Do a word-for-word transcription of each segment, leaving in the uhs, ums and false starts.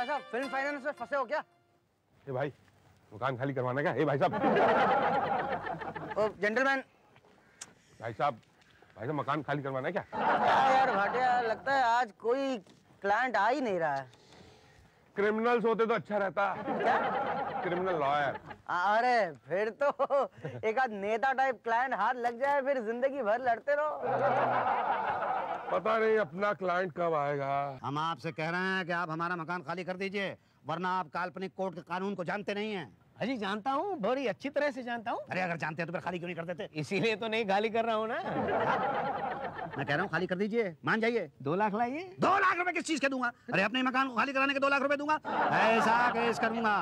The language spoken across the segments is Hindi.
भाई साहब फिल्म फाइनेंस में फंसे हो क्या? ए भाई मकान खाली करवाना क्या? ए भाई साहब ओ जेंटलमैन। भाई साहब भाई साहब मकान खाली करवाना है क्या? क्या यार भाटिया, लगता है आज कोई क्लाइंट आ ही नहीं रहा है। क्रिमिनल्स होते तो अच्छा रहता। क्या? Criminal lawyer. अरे फिर तो एक आध नेता टाइप क्लाइंट हाथ लग जाए, फिर जिंदगी भर लड़ते रहो। पता नहीं अपना क्लाइंट कब आएगा। हम आपसे कह रहे हैं कि आप हमारा मकान खाली कर दीजिए, वरना आप काल्पनिक कोर्ट के कानून को जानते नहीं हैं। अजी जानता हूँ, बड़ी अच्छी तरह से जानता हूँ। अरे अगर जानते हैं तो फिर खाली क्यों नहीं कर देते? इसीलिए तो नहीं खाली कर रहा हूँ ना। मैं कह रहा हूँ खाली कर दीजिए, मान जाइए। दो लाख लाइए। दो लाख रुपए किस चीज के दूंगा? अरे अपने मकान को खाली कराने के दो लाख रुपए दूंगा? ऐसा केस करूंगा,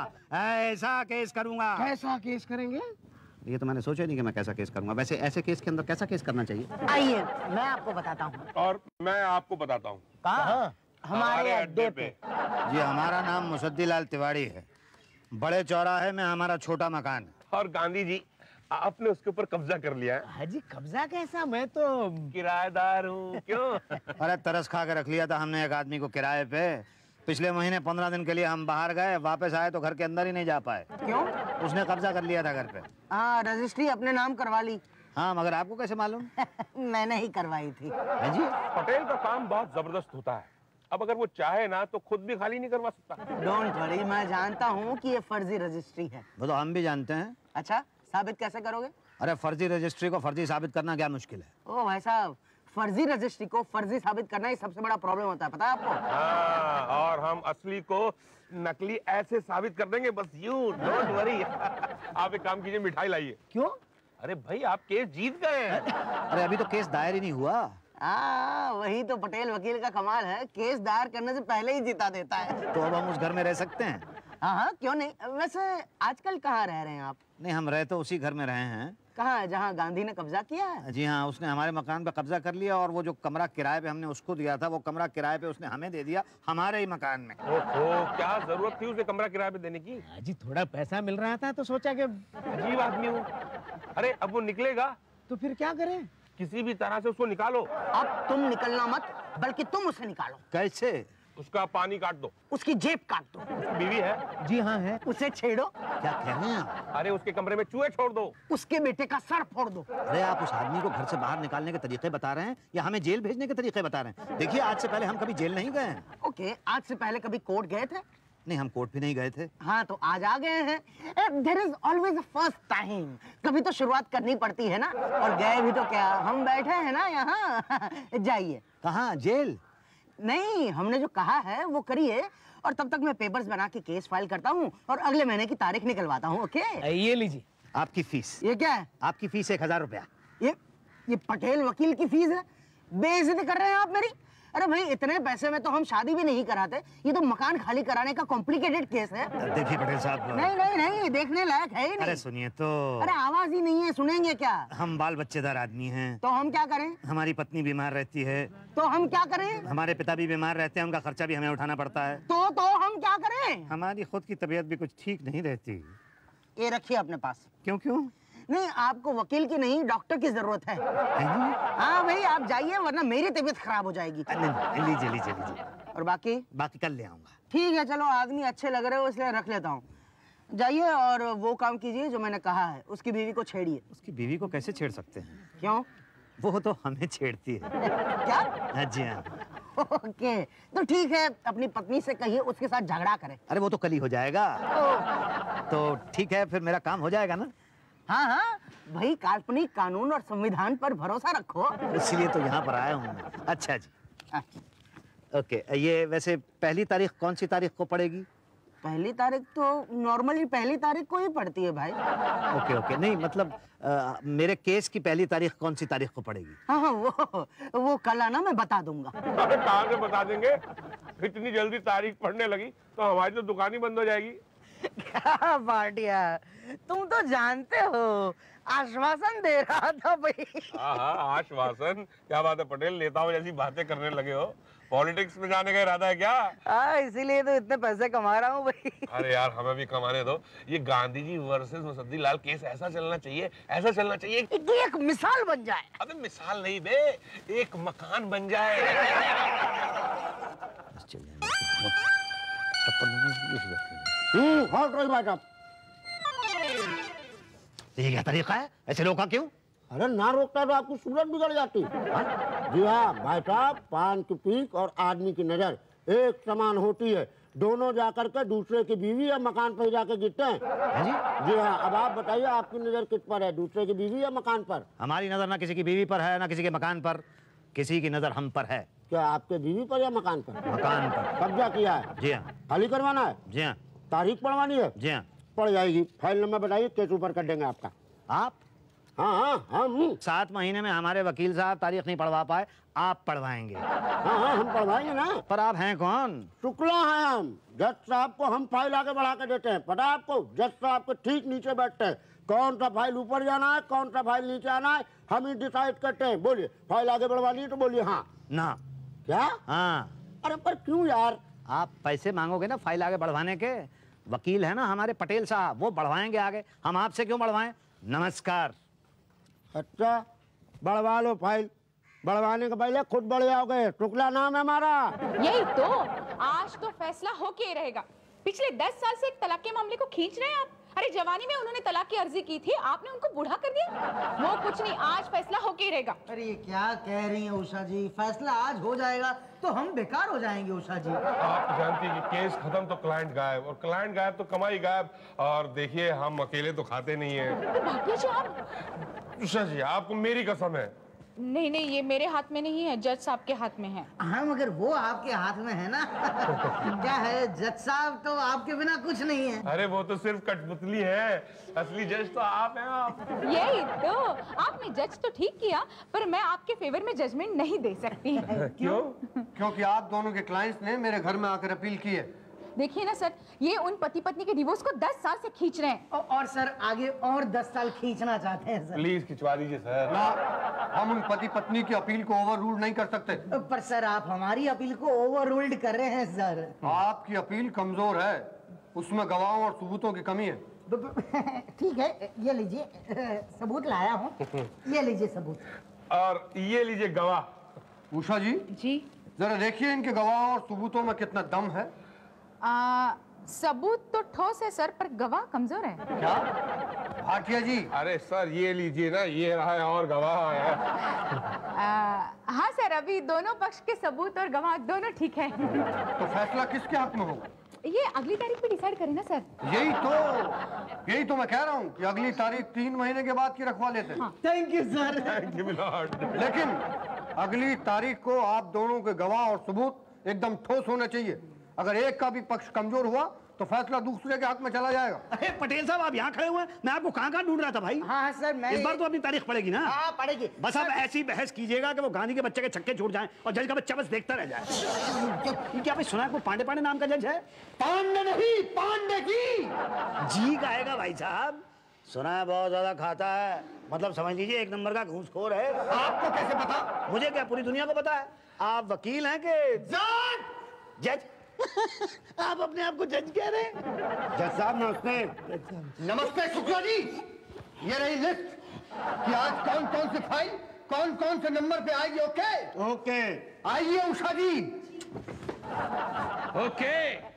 ऐसा केस करूंगा। कैसा केस करेंगे? ये तो मैंने सोचा नहीं कि मैं कैसा केस करूंगा। वैसे ऐसे केस के अंदर कैसा केस करना चाहिए? आइए मैं आपको बताता हूँ। और मैं आपको बताता हूँ। कहाँ? हमारे अड्डे पे। जी हमारा नाम मुसद्दी लाल तिवारी है। बड़े चौराहे में हमारा छोटा मकान है। और गांधी जी आपने उसके ऊपर कब्जा कर लिया है। हाजी कब्जा कैसा? मैं तो किराएदार हूँ। क्यों? अरे तरस खा के रख लिया था हमने एक आदमी को किराए पे। पिछले महीने पंद्रह दिन के लिए हम बाहर गए, वापस आए तो घर के अंदर ही नहीं जा पाए। क्यों? उसने कब्जा कर लिया था घर पे। हाँ रजिस्ट्री अपने नाम करवा ली। हाँ मगर आपको कैसे मालूम? मैंने ही करवाई थी। है जी? पटेल का काम बहुत जबरदस्त होता है। अब अगर वो चाहे ना तो खुद भी खाली नहीं करवा सकता। डोंट वरी, मैं जानता हूँ कि ये फर्जी रजिस्ट्री है। वो तो हम भी जानते हैं। अच्छा साबित कैसे करोगे? अरे फर्जी रजिस्ट्री को फर्जी साबित करना क्या मुश्किल है? ओ भाई साहब, फर्जी रजिस्ट्री को फर्जी साबित करना ही सबसे बड़ा प्रॉब्लम होता है, पता है आपको? हाँ, और हम असली को नकली ऐसे साबित कर देंगे, बस यू डोंट वरी। आप एक काम कीजिए, मिठाई लाइए। क्यों? अरे भाई आप केस जीत गए हैं। अरे अभी तो केस दायर ही नहीं हुआ। हाँ वही तो पटेल वकील का कमाल है, केस दायर करने से पहले ही जिता देता है। तो अब हम उस घर में रह सकते हैं? हाँ हाँ क्यों नहीं। वैसे आजकल कहाँ रह रहे हैं आप? नहीं हम रह तो उसी घर में रहे हैं। कहाँ है जहाँ गांधी ने कब्जा किया है? जी हाँ, उसने हमारे मकान पे कब्जा कर लिया और वो जो कमरा किराए पे हमने उसको दिया था, वो कमरा किराए पे उसने हमें दे दिया हमारे ही मकान में। ओहो, क्या जरूरत थी उसे कमरा किराए पे देने की? हाजी थोड़ा पैसा मिल रहा था तो सोचा कि अजीब आदमी हूँ। अरे अब वो निकलेगा तो फिर क्या करें? किसी भी तरह से उसको निकालो। अब तुम निकलना मत, बल्कि तुम उसे निकालो। कैसे? उसका पानी काट दो। उसकी जेब काट दो। उसकी बीवी है? जी हाँ है। उसे छेड़ो। क्या कह रहे हैं? अरे उसके कमरे में चूहे छोड़ दो। उसके बेटे का सर फोड़ दो। अरे आप उस आदमी को घर से बाहर निकालने के तरीके बता रहे हैं या हमें जेल भेजने के तरीके बता रहे हैं? देखिए आज से पहले हम कभी जेल नहीं गए हैं। ओके, आज से पहले कभी कोर्ट गए थे? नहीं हम कोर्ट भी नहीं गए थे। हाँ तो आज आ गए हैं। There is always a first time. कभी तो शुरुआत करनी पड़ती है ना। और गए भी तो क्या, हम बैठे हैं ना यहाँ। जाइए। कहाँ? जेल? नहीं, हमने जो कहा है वो करिए, और तब तक मैं पेपर्स बना के केस फाइल करता हूँ और अगले महीने की तारीख निकलवाता हूँ। ओके ये लीजिए आपकी फीस। ये क्या है? आपकी फीस एक हजार रुपया। ये ये पटेल वकील की फीस है? बेइज्जती कर रहे हैं आप मेरी। अरे भाई इतने पैसे में तो हम शादी भी नहीं कराते। ये तो मकान खाली कराने का कॉम्प्लिकेटेड केस है। देखिए पटेल साहब। नहीं नहीं नहीं, देखने लायक है ही नहीं। अरे सुनिए तो। अरे आवाज ही नहीं है, सुनेंगे क्या? हम बाल बच्चेदार आदमी हैं। तो हम क्या करें? हमारी पत्नी बीमार रहती है। तो हम क्या करें? हमारे पिता भी बीमार रहते हैं, उनका खर्चा भी हमें उठाना पड़ता है। तो तो हम क्या करें? हमारी खुद की तबीयत भी कुछ ठीक नहीं रहती। ये रखिए अपने पास। क्यों क्यों? नहीं, आपको वकील की नहीं डॉक्टर की जरूरत है। हाँ भाई आप जाइए, वरना मेरी तबीयत खराब हो जाएगी। लीजिए लीजिए लीजिए। और बाकी? बाकी कल ले आऊंगा। ठीक है चलो, आदमी अच्छे लग रहे हो इसलिए रख लेता हूँ। जाइए और वो काम कीजिए जो मैंने कहा है, उसकी बीवी को छेड़िए। उसकी बीवी को कैसे छेड़ सकते हैं? क्यों? वो तो हमें छेड़ती है। क्या? जी हाँ। ओके तो ठीक है, अपनी पत्नी से कहिए उसके साथ झगड़ा करे। अरे वो तो कल ही हो जाएगा। तो ठीक है, फिर मेरा काम हो जाएगा ना? हाँ हाँ भाई, काल्पनिक कानून और संविधान पर भरोसा रखो। इसलिए तो यहाँ पर आया हूँ। अच्छा जी। ओके, ये वैसे पहली तारीख कौन सी तारीख को पड़ेगी? पहली तारीख तो नॉर्मली पहली तारीख को ही पड़ती है भाई। ओके ओके, नहीं मतलब आ, मेरे केस की पहली तारीख कौन सी तारीख को पड़ेगी? हाँ हाँ वो वो कल आना, मैं बता दूंगा। अरे कहाँ से बता देंगे? इतनी जल्दी तारीख पढ़ने लगी तो हमारी तो दुकान ही बंद हो जाएगी। क्या भाटिया, तुम तो जानते हो आश्वासन दे रहा था भाई। हाँ हाँ आश्वासन, क्या बात है पटेल, नेताओं जैसी बातें करने लगे हो। पॉलिटिक्स में जाने का इरादा है क्या? हाँ इसीलिए तो इतने पैसे कमा रहा हूँ भाई। अरे यार हमें भी कमाने दो। ये गांधी जी वर्सेस मुसद्दी लाल केस ऐसा चलना चाहिए, ऐसा चलना चाहिए कि एक मिसाल बन जाए। अबे मिसाल नहीं बे, एक मकान बन जाए। हम्म हट रही बात आप। ये क्या तरीका है? ऐसे रोका क्यों? अरे ना रोकता तो आपकी सूरत बिगड़ जाती। जी हाँ भाई साहब, पान की पीक और आदमी की नजर एक समान होती है। दोनों जाकर के दूसरे की बीवी या मकान पर जाकर गिरते हैं। है जी? जी हाँ, अब आप बताइए आपकी नजर किस पर है, दूसरे की बीवी या मकान पर? हमारी नजर ना किसी की बीवी पर है ना किसी के मकान पर, किसी की नजर हम पर है। क्या आपके बीवी पर या मकान पर? मकान पर। कब्जा किया है? जी हाँ। खाली करवाना है? जी हाँ। तारीख पढ़वानी है? जी हाँ। पड़ जाएगी। फाइल नंबर बताइए, केस ऊपर कर देंगे आपका। आप हाँ हाँ हम सात महीने में हमारे वकील साहब तारीख नहीं पढ़वा पाए, आप पढ़वाएंगे। हाँ हाँ हम पढ़वाएंगे ना। पर आप हैं कौन? शुक्ला है हम। जज साहब को हम फाइल आगे बढ़ा के देते हैं। पता है आपको, जज साहब के ठीक नीचे बैठते हैं। कौन सा फाइल ऊपर जाना है, कौन सा फाइल नीचे आना है, हम ही डिसाइड करते हैं। बोलिए, फाइल आगे बढ़वानी है तो बोलिए हाँ। ना। क्या? हाँ। अरे पर क्यों यार? आप पैसे मांगोगे ना फाइल आगे बढ़वाने के, वकील है ना हमारे पटेल साहब, वो बढ़वाएंगे आगे। हम आपसे क्यों बढ़वाएं? नमस्कार। अच्छा, बढ़वा लो फाइल। बढ़वाने के पहले खुद बढ़ जाओगे। शुक्ला नाम है हमारा। यही तो, आज तो फैसला होके ही रहेगा। पिछले दस साल से एक तलाक के मामले को खींच रहे हैं आप। अरे जवानी में उन्होंने तलाक की अर्जी की थी, आपने उनको बूढ़ा कर दिया। वो कुछ नहीं, आज फैसला होके ही रहेगा। अरे ये क्या कह रही हैं उषा जी? फैसला आज हो जाएगा तो हम बेकार हो जाएंगे उषा जी। आप जानती हैं कि केस खत्म तो क्लाइंट गायब, और क्लाइंट गायब तो कमाई गायब। और देखिए, हम अकेले तो खाते नहीं है। भाग्य जी आप। उषा जी, आपको मेरी कसम है। नहीं नहीं, ये मेरे हाथ में नहीं है, जज साहब के हाथ में है। हाँ मगर वो आपके हाथ में है ना। क्या है, जज साहब तो आपके बिना कुछ नहीं है। अरे वो तो सिर्फ कठपुतली है, असली जज तो आप हैं। आप यही तो, आपने जज तो ठीक किया, पर मैं आपके फेवर में जजमेंट नहीं दे सकती। क्यों? क्योंकि आप दोनों के क्लाइंट्स ने मेरे घर में आकर अपील की है। देखिए ना सर, ये उन पति पत्नी के डिवोर्स को दस साल से खींच रहे हैं। औ, और सर आगे और दस साल खींचना चाहते हैं सर। प्लीज खिंचवा दीजिए सर। ना, हम उन पति पत्नी की अपील को ओवर रूल नहीं कर सकते। पर सर आप हमारी अपील को ओवर रूल्ड कर रहे हैं सर। आपकी अपील कमजोर है, उसमें गवाहों और सबूतों की कमी है। ठीक है, ये लीजिए सबूत लाया हूँ। ये लीजिए सबूत। और ये लीजिए गवाह। उषा जी जी जरा देखिए इनके गवाहों और सबूतों में कितना दम है। आ, सबूत तो ठोस है सर, पर गवाह कमजोर है। क्या भाटिया जी? अरे सर ये लीजिए ना, ये रहा है और गवाह है। आ, हाँ सर, अभी दोनों पक्ष के सबूत और गवाह दोनों ठीक है। तो फैसला किसके हक में होगा? ये अगली तारीख पे डिसाइड करें ना सर। यही तो यही तो मैं कह रहा हूँ कि अगली तारीख तीन महीने के बाद की रखवा लेते हैं। Thank you sir. Thank you milord. लेकिन अगली तारीख को आप दोनों के गवाह और सबूत एकदम ठोस होना चाहिए। अगर एक का भी पक्ष कमजोर हुआ तो फैसला दूसरे के हक में चला जाएगा। अरे पटेल साहब, आप यहाँ खड़े हुए हैं, मैं आपको कहाँ कहाँ ढूंढ रहा था भाई। हाँ सर, मैं इस बार तो अपनी तारीख पड़ेगी ना। हाँ पड़ेगी। बस आप ऐसी बहस कीजिएगा कि वो गांधी के बच्चे के छक्के छूट जाएं और जज का बच्चा बस देखता रह जाए। क्या भाई सुना है कोई पांडे पांडे नाम का जज है? पांडे नहीं, पांडे जी। जी कहेगा भाई साहब, सुना है बहुत ज्यादा खाता है, मतलब समझ लीजिए एक नंबर का घूसखोर है। आपको कैसे पता? मुझे क्या, पूरी दुनिया को पता है। आप वकील हैं कि जज? जज? आप अपने आप को जज कह रहे हैं? जज साहब नमस्ते। नमस्ते शुक्ला जी। ये रही लिस्ट कि आज कौन कौन सी फाइल कौन कौन से नंबर पे आएगी। Okay okay. आइए उषा जी। ओके।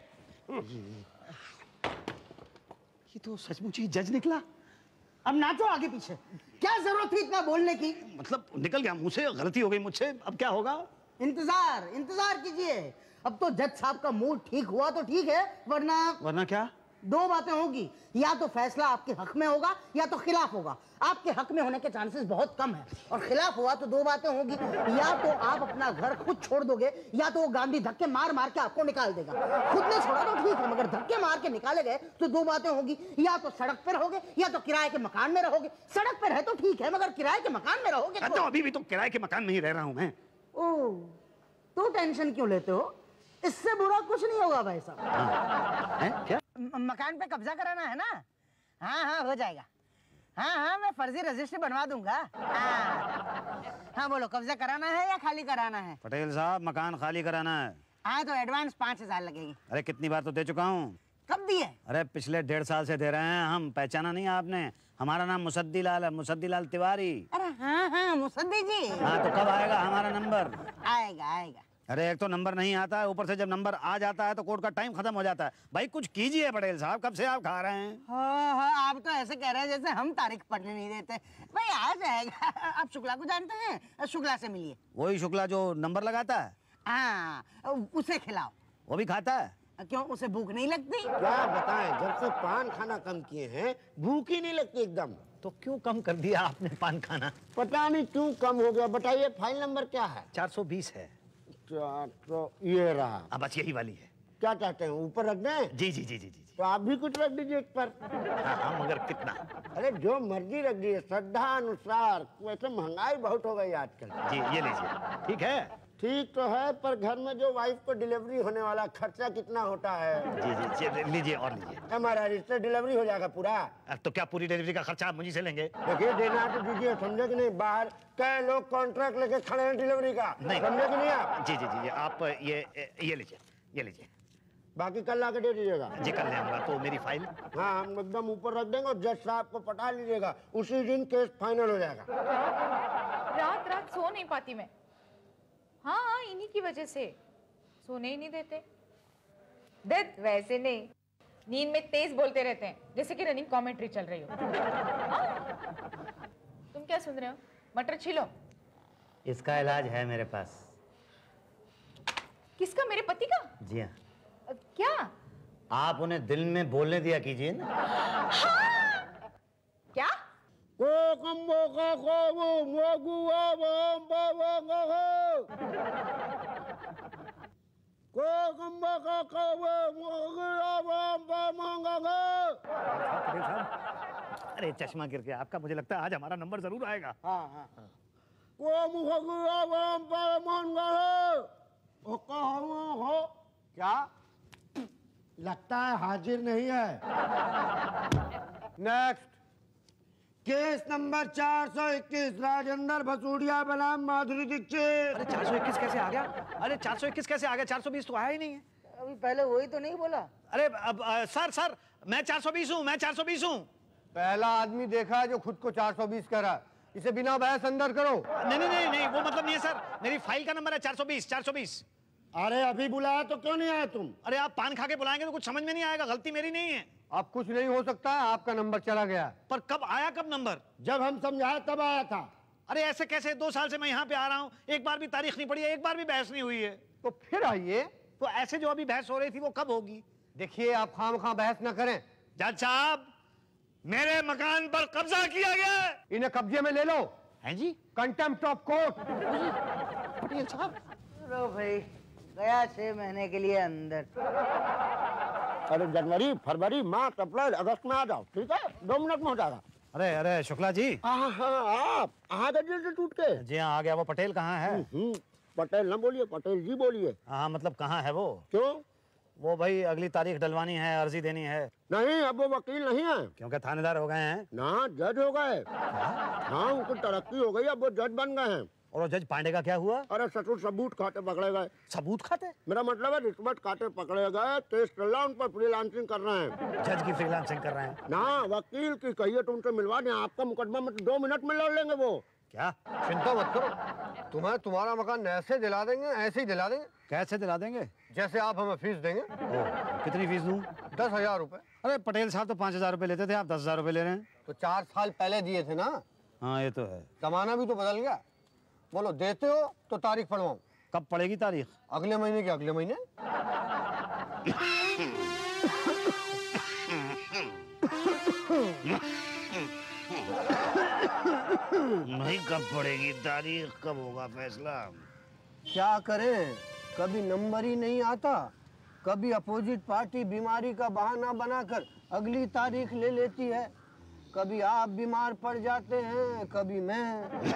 ये तो सचमुच ही जज निकला। अब नाचो आगे पीछे, क्या जरूरत थी इतना बोलने की? मतलब निकल गया मुंह से, गलती हो गई मुझसे, अब क्या होगा? इंतजार इंतजार कीजिए। अब तो जज साहब का मूड ठीक हुआ तो ठीक है, वरना वरना क्या? दो बातें होगी, या तो फैसला आपके हक में होगा या तो खिलाफ होगा। आपके हक में होने के चांसेस बहुत कम है, और खिलाफ हुआ तो दो बातें होगी, या तो आप अपना घर खुद छोड़ दोगे या तो वो गांधी धक्के मार मार के आपको निकाल देगा। खुद ने छोड़ा तो ठीक है, मगर धक्के मार के निकाले गए तो दो बातें होगी, या तो सड़क पर रहोगे या तो किराए के मकान में रहोगे। सड़क पर है तो ठीक है, मगर किराए के मकान में रहोगे तो अभी भी तो किराए के मकान में ही रह रहा हूं मैं। ओह, तो टेंशन क्यों लेते हो? इससे बुरा कुछ नहीं होगा भाई साहब। हैं? क्या? म- मकान पे कब्जा कराना है ना? हाँ हाँ हो जाएगा। हाँ हाँ मैं फर्जी रजिस्ट्री बनवा दूंगा। हाँ हाँ बोलो, कब्जा कराना है या खाली कराना है? पटेल साहब, मकान खाली कराना है। हाँ तो एडवांस पाँच हजार लगेगी। अरे कितनी बार तो दे चुका हूँ। कब दिए? अरे पिछले डेढ़ साल से दे रहे हैं हम, पहचाना नहीं आपने? हमारा नाम मुसद्दी लाल है, मुसद्दी लाल तिवारी। अरे हाँ हाँ मुसद्दी जी। हाँ तो कब आएगा हमारा नंबर? आएगा आएगा। अरे एक तो नंबर नहीं आता है, ऊपर से जब नंबर आ जाता है तो कोर्ट का टाइम खत्म हो जाता है। भाई कुछ कीजिए पटेल साहब, कब से आप खा रहे हैं। हाँ हाँ, आप तो ऐसे कह रहे हैं जैसे हम तारीख पढ़ने नहीं देते। भाई आ जाएगा। आप शुक्ला को जानते हैं? शुक्ला से मिलिए। वही शुक्ला जो नंबर लगाता है? हाँ, उसे खिलाओ। वो भी खाता है? क्यों, उसे भूख नहीं लगती? क्या बताएं, जब से पान खाना कम किए हैं भूख ही नहीं लगती एकदम। तो क्यों कम कर दिया आपने पान खाना? पता नहीं क्यों कम हो गया। बताइए फाइल नंबर क्या है? चार सौ बीस है। चार सौ ये रहा। अब बस यही वाली है। क्या चाहते हैं, ऊपर रख दें? जी जी जी जी जी तो आप भी कुछ रख दीजिए एक पर। हाँ हाँ, मगर कितना? अरे जो मर्जी रख दीजिए, श्रद्धा अनुसार। वैसे महंगाई बहुत हो गई आजकल। जी ये लीजिए। ठीक है? ठीक तो है, पर घर में जो वाइफ को डिलीवरी होने वाला खर्चा कितना होता है? जी जी जी लीजिए और लीजिए। हमारा रिश्ता डिलीवरी हो जाएगा पूरा। अब तो क्या पूरी डिलीवरी का खर्चा आप मुझे से लेंगे? देखिए देना तो दीजिए, समझे कि नहीं? बाहर कई लोग कॉन्ट्रैक्ट लेके खड़े हैं डिलीवरी का, नहीं समझे कि नहीं आप? जी जी जी जी आप ये ये लीजिए, ये लीजिए। बाकी कल लाके दे दीजिएगा। जी कल ले आऊंगा। तो मेरी फाइल? हाँ, हम एकदम ऊपर रख देंगे और जज साहब को पटा लीजिएगा, उसी दिन केस फाइनल हो जाएगा। रात रात सो नहीं पाती मैं। हाँ हाँ, इन्हीं की वजह से सोने ही नहीं देते। देख वैसे नहीं, नींद में तेज बोलते रहते हैं जैसे कि रनिंग कमेंट्री चल रही हो। हाँ? तुम क्या सुन रहे हो? मटर छीलो। इसका इलाज है मेरे पास। किसका? मेरे पति का? जी हाँ। अ, क्या? आप उन्हें दिल में बोलने दिया कीजिए ना। हाँ? क्या? को कम्बो का को वो मोगुआ बम बम गो को कम्बो का को वो मोगुआ बम बम गो। अरे चश्मा गिर गया आपका, मुझे लगता है आज हमारा नंबर जरूर आएगा। हाँ हाँ हाँ। को मोगुआ बम बम गो। ओ कहो हो क्या? लगता है हाजिर नहीं है। नेक्स्ट। केस नंबर चार सौ इक्कीस, राजेंद्र भसूड़िया बनाम माधुरी दीक्षित। अरे चार सौ इक्कीस कैसे आ गया? अरे चार सौ इक्कीस कैसे आ गया? चार सौ बीस तो आया ही नहीं है। अभी पहले वही तो नहीं बोला? अरे अब आ, सर सर मैं चार सौ बीस हूँ, मैं चार सौ बीस हूँ। पहला आदमी देखा है जो खुद को चार सौ बीस कह रहा है। इसे बिना बहस अंदर करो। नहीं नहीं नहीं नहीं वो मतलब नहीं है सर, मेरी फाइल का नंबर है चार सौ बीस। चार सौ बीस। अरे अभी बुलाया तो क्यों नहीं आया तुम? अरे आप पान खा के बुलाएंगे तो कुछ समझ में नहीं आएगा, गलती मेरी नहीं है। अब कुछ नहीं हो सकता है, आपका नंबर चला गया। पर कब आया, कब नंबर? जब हम समझाए तब आया था। अरे ऐसे कैसे? दो साल से मैं यहाँ पे आ रहा हूँ, एक बार भी तारीख नहीं पड़ी है, एक बार भी बहस नहीं हुई है। तो फिर आइए। तो ऐसे जो अभी बहस हो रही थी वो कब होगी? देखिए आप खामखा बहस न करें। जज साहब, मेरे मकान पर कब्जा किया गया है। इन्हें कब्जे में ले लो। हैं जी? Contempt of court. Patel Sahab. लो भाई, गया छह महीने के लिए अंदर। अरे जनवरी, फरवरी, मार्च, अप्रैल, अगस्त में आ जाओ, ठीक है? दो मिनट में हो जाएगा। अरे अरे शुक्ला जी। हाँ हाँ, आप आ गए दिल से टूट के। जी हाँ आ गया। वो पटेल कहाँ है? हम्म, पटेल न बोलिए, पटेल जी बोलिए। हाँ मतलब कहाँ है वो? क्यों? वो भाई अगली तारीख डलवानी है, अर्जी देनी है। नहीं, अब वो वकील नहीं है क्योंकि थानेदार हो गए हैं। ना, जज हो गए। हाँ, उनको तरक्की हो गई, अब वो जज बन गए हैं। और वो जज पांडे का क्या हुआ? अरे ससुर सबूत खाते पकड़े गए। सबूत खाते? मेरा मतलब है रिश्वत खाते पकड़े गए, केस चल रहा, उन पर फ्रीलांसिंग कर रहे हैं। जज की फ्रीलांसिंग कर रहे हैं? ना, वकील की कहिए तो उनसे मिलवा दें, आपका मुकदमा में दो मिनट में लड़ लेंगे वो। क्या? चिंता मत करो, तुम्हें तुम्हारा मकान ऐसे दिला देंगे, ऐसे ही दिला देंगे। कैसे दिला देंगे? जैसे आप हमें फीस देंगे। ओ, कितनी फीस दूं? दस हजार रुपए। अरे पटेल साहब तो पाँच हजार रुपए लेते थे, आप दस हजार रुपए ले रहे हैं। तो चार साल पहले दिए थे ना। हाँ ये तो है। जमाना भी तो बदल गया। बोलो देते हो तो तारीख पढ़वाऊं। कब पड़ेगी तारीख? अगले महीने के अगले महीने। नहीं कब पड़ेगी तारीख, कब होगा फैसला? क्या करें, कभी नंबर ही नहीं आता, कभी अपोजिट पार्टी बीमारी का बहाना बनाकर अगली तारीख ले लेती है, कभी आप बीमार पड़ जाते हैं, कभी मैं।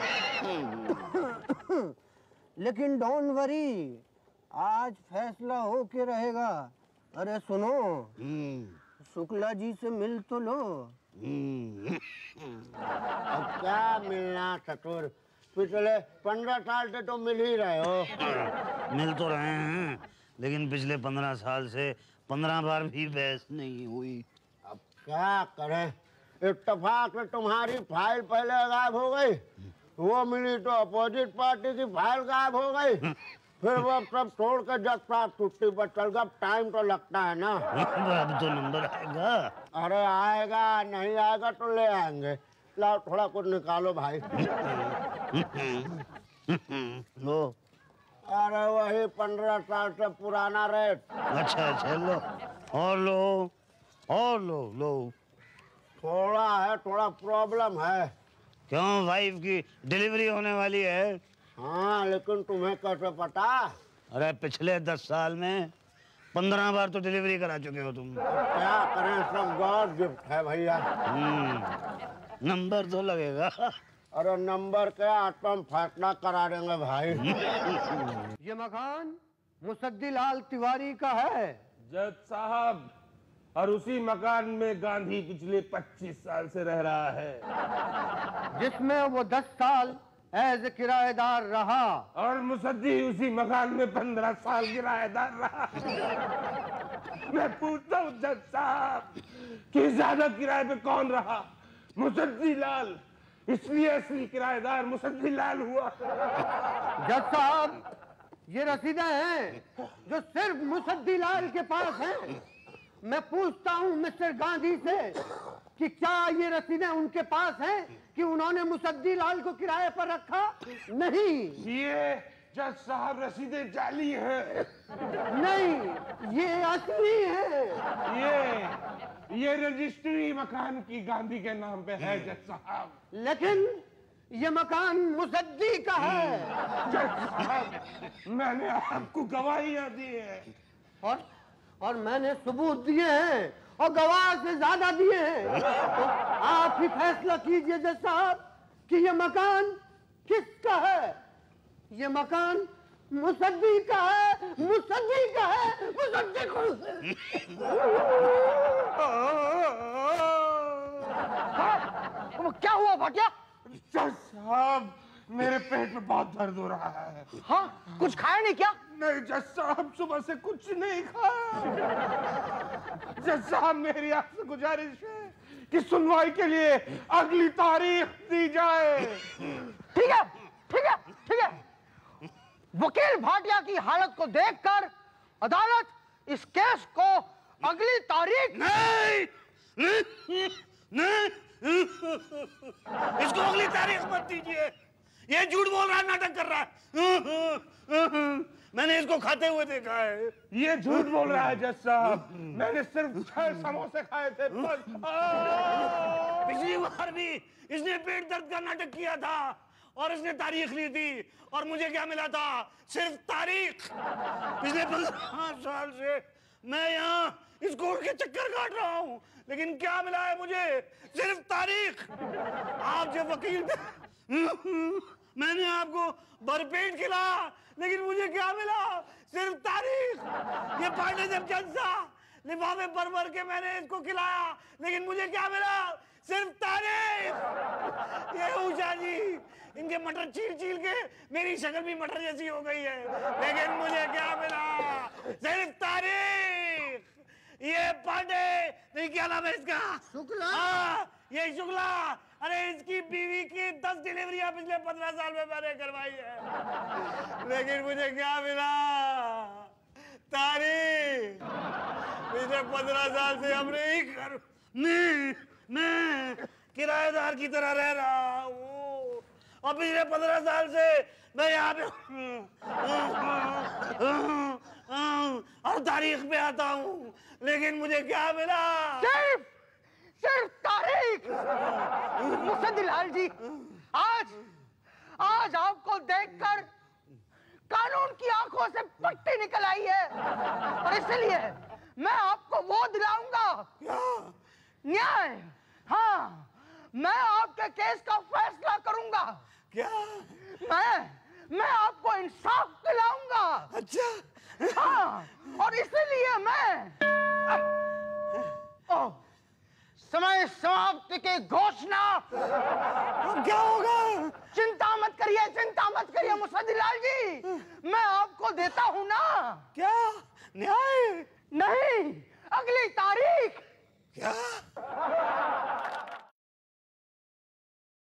लेकिन डोंट वरी, आज फैसला हो के रहेगा। अरे सुनो, शुक्ला जी से मिल तो लो। अब क्या मिलना ससुर, पिछले पंद्रह साल से तो मिल ही रहे हो। मिल तो रहे हैं, लेकिन पिछले पंद्रह साल से पंद्रह बार भी बहस नहीं हुई। अब क्या करें, इत्तेफाक से तुम्हारी फाइल पहले गायब हो गई, वो मिली तो अपोजिट पार्टी की फाइल गायब हो गई, फिर वो सब छोड़ के जज साहब छुट्टी पर चल गया, टाइम तो लगता है ना। अब तो नंबर आएगा। अरे आएगा, नहीं आएगा तो ले आएंगे। लाओ थोड़ा कुछ निकालो भाई। लो। अरे वही पंद्रह साल से पुराना रेट। अच्छा अच्छा लो, और लो और लो लो। थोड़ा है, थोड़ा प्रॉब्लम है। क्यों, वाइफ की डिलीवरी होने वाली है? हाँ, लेकिन तुम्हें कैसे पता? अरे पिछले दस साल में पंद्रह बार तो डिलीवरी करा चुके हो तुम। क्या करें, सब गॉड गिफ्ट है भैया। हम्म, नंबर तो लगेगा। अरे नंबर क्या, तुम फैसला करा देंगे भाई। ये मकान मुसद्दी लाल तिवारी का है। जज साहब, और उसी मकान में गांधी पिछले पच्चीस साल से रह रहा है, जिसमें वो दस साल एज किराएदार रहा। और मुसद्दी उसी मकान में पंद्रह साल किराएदार रहा। मैं पूछता हूँ जज साहब कि ज्यादा किराए पे कौन रहा, मुसद्दी लाल? इसलिए असली किराएदार मुसद्दी लाल हुआ। जज साहब, ये रसीदें हैं जो सिर्फ मुसद्दी लाल के पास हैं। मैं पूछता हूँ मिस्टर गांधी से कि क्या ये रसीदें उनके पास हैं कि उन्होंने मुसद्दी लाल को किराए पर रखा? नहीं। ये जज साहब रसीदें जाली हैं। नहीं, ये असली है। ये ये रजिस्ट्री मकान की गांधी के नाम पे है जज साहब। लेकिन ये मकान मुसद्दी का है। जज साहब, मैंने आपको गवाहियां दी है। और और मैंने सबूत दिए हैं और गवाह से ज्यादा दिए हैं। तो आप ही फैसला कीजिए जज साहब कि ये मकान किसका है। ये मकान मुसद्दी का है, मुसद्दी का है, मुसद्दी को। वो क्या हुआ भाटिया? जज साहब, मेरे पेट में बहुत दर्द हो रहा है। हाँ, कुछ खाया नहीं क्या? नहीं जज साहब, सुबह से कुछ नहीं खाया। जज साहब, मेरी आपसे गुजारिश है कि सुनवाई के लिए अगली तारीख दी जाए। ठीक है, ठीक है, ठीक है। वकील भाटिया की हालत को देखकर अदालत इस केस को अगली तारीख। नहीं, नहीं, नहीं, इसको अगली तारीख मत दीजिए। ये झूठ बोल रहा है, नाटक कर रहा है। मैंने इसको खाते हुए देखा है। ये झूठ बोल रहा है जज साहब, मैंने सिर्फ छह समोसे खाए थे बस। पिछली बार भी इसने पेट दर्द का नाटक किया था और इसने तारीख ली थी, और मुझे क्या मिला था? सिर्फ तारीख। पिछले पंद्रह साल से मैं यहाँ इस कोर्ट के चक्कर काट रहा हूँ, लेकिन क्या मिला है मुझे? सिर्फ तारीख। आप जब वकील थे, मैंने आपको भरपेट खिलाया, लेकिन मुझे क्या मिला? सिर्फ तारीख। ये पांडे जब जनसा लिफाफे भर भर के मैंने इसको खिलाया, लेकिन मुझे क्या मिला? सिर्फ तारीख। ये उषा जी, इनके मटर चीर चीर के मेरी शक्ल भी मटर जैसी हो गई है, लेकिन मुझे क्या मिला? सिर्फ तारीख। ये पांडे, नहीं क्या नाम है इसका? शुक्ला। हाँ, ये शुक्ला। अरे इसकी बीवी की दस डिलीवरियां पिछले पंद्रह साल में मैंने करवाई है, लेकिन मुझे क्या मिला? तारीख। पिछले पंद्रह साल से हमने ही कर मैं मैं किराएदार की तरह रह रहा हूँ, और पिछले पंद्रह साल से मैं यहाँ पे हर तारीख पे आता हूँ, लेकिन मुझे क्या मिला? सिर्फ सिर्फ तारीख। मुसद्दी लाल जी, आज आज आपको देखकर कानून की आंखों से पट्टी निकल आई है, और इसलिए मैं आपको वो दिलाऊंगा। न्याय। हाँ, मैं आपके केस का फैसला करूंगा। क्या? मैं मैं आपको इंसाफ दिलाऊंगा। अच्छा। हाँ, और इसलिए मैं ओह, समय समाप्ति की घोषणा। अब क्या होगा? चिंता मत करिए, चिंता मत करिए मुसद्दी लाल जी, मैं आपको देता हूँ ना। क्या? न्याय? नहीं, अगली तारीख। क्या?